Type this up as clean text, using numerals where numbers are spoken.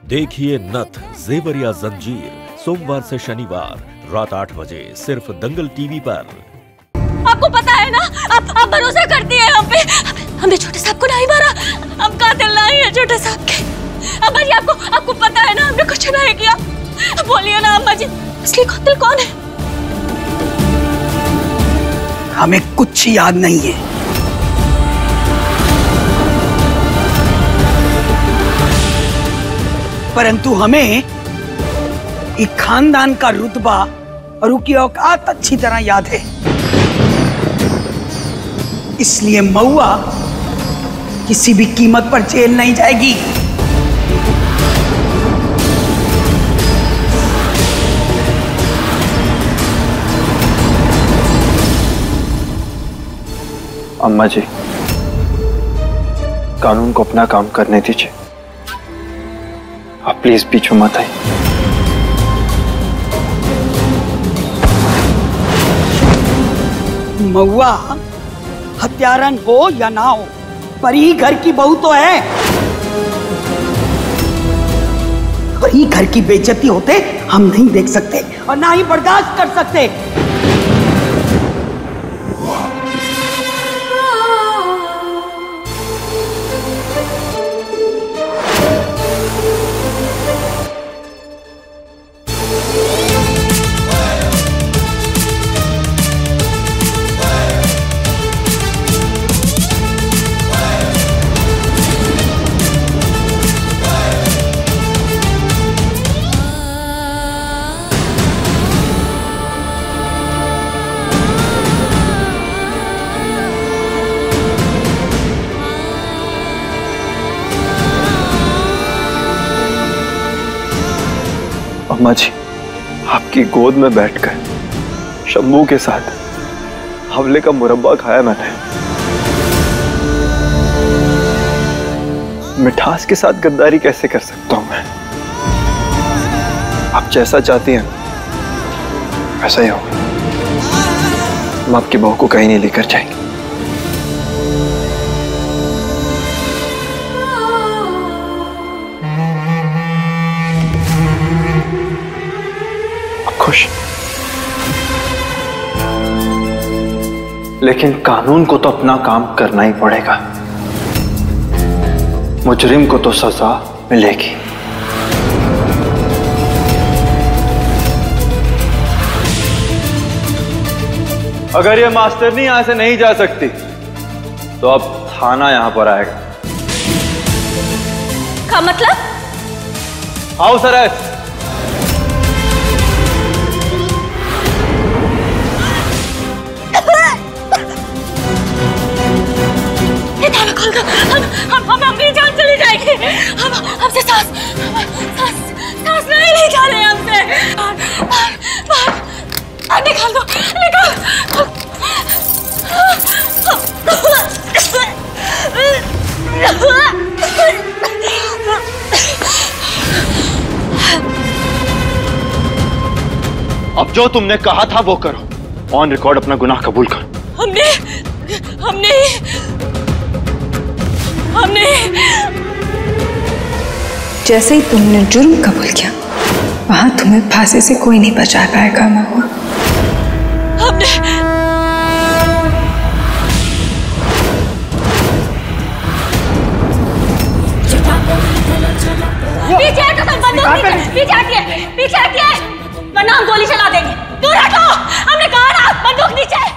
देखिए नथ जेवर या जंजीर सोमवार से शनिवार रात 8 बजे सिर्फ दंगल टीवी पर। आपको पता है ना, आप भरोसा करती है हम पे। हमने छोटे साहब को नहीं मारा, हम कातिल नहीं है छोटे साहब के। अम्मा जी आपको पता है ना, हमने कुछ नहीं किया। बोलिए ना अम्मा जी, असली कातिल कौन है? हमें कुछ याद नहीं है, परंतु हमें एक खानदान का रुतबा और उसकी औकात अच्छी तरह याद है। इसलिए महुआ किसी भी कीमत पर जेल नहीं जाएगी। अम्मा जी, कानून को अपना काम करने दीजिए, आप प्लीज पीछे मत आइए। महुआ हत्यारन हो या ना हो, पर ही घर की बहू तो है। वही घर की बेइज्जती होते हम नहीं देख सकते और ना ही बर्दाश्त कर सकते। अम्मा जी, आपकी गोद में बैठकर शंभू के साथ हमले का मुरब्बा खाया मैंने। मिठास के साथ गद्दारी कैसे कर सकता हूं मैं? आप जैसा चाहती हैं वैसा ही होगा। हम आपकी बहू को कहीं नहीं लेकर जाएंगे। खुश, लेकिन कानून को तो अपना काम करना ही पड़ेगा। मुजरिम को तो सजा मिलेगी। अगर ये मास्टरनी यहां से नहीं जा सकती तो अब थाना यहां पर आएगा। क्या मतलब? House arrest. हम अपनी जान चली जाएगी। हमसे सांस नहीं निकाल रहे हमसे। निकाल दो, निकाल। अब जो तुमने कहा था वो करो। ऑन रिकॉर्ड अपना गुनाह कबूल करो। हमने जैसे ही तुमने जुर्म कबूल किया, वहां तुम्हें फांसी से कोई नहीं बचा पाएगा महुआ। पीछे आती है, वरना हम गोली चला देंगे। दूर हटो, हमने कहा ना, बंदूक नीचे।